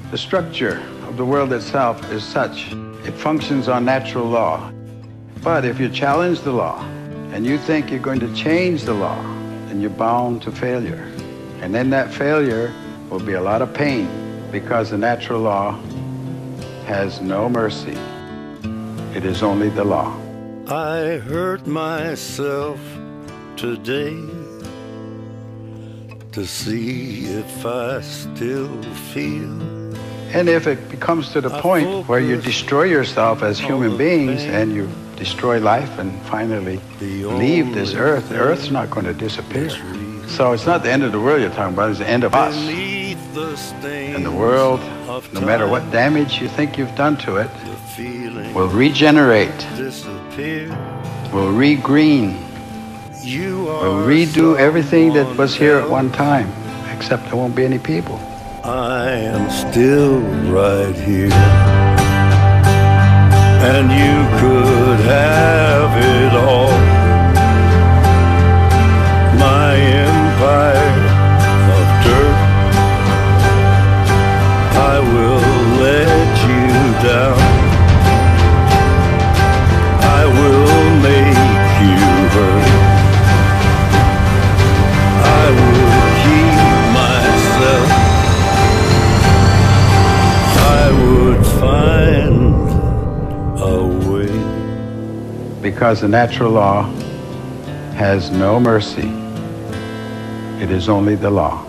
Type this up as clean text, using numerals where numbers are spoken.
The structure of the world itself is such. It functions on natural law. But if you challenge the law and you think you're going to change the law, then you're bound to failure. And then that failure will be a lot of pain, because the natural law has no mercy. It is only the law. I hurt myself today to see if I still feel. And if it becomes to the point where you destroy yourself as human beings and you destroy life and finally leave this earth, the earth's not going to disappear. So it's not the end of the world you're talking about, it's the end of us. And the world, no matter what damage you think you've done to it, will regenerate, will re-green, will redo everything that was here at one time, except there won't be any people. I am still right here, and you could have it all. My empire of dirt, I will let you down. I will make you hurt. I will keep myself. I would find a way. Because the natural law has no mercy. It is only the law.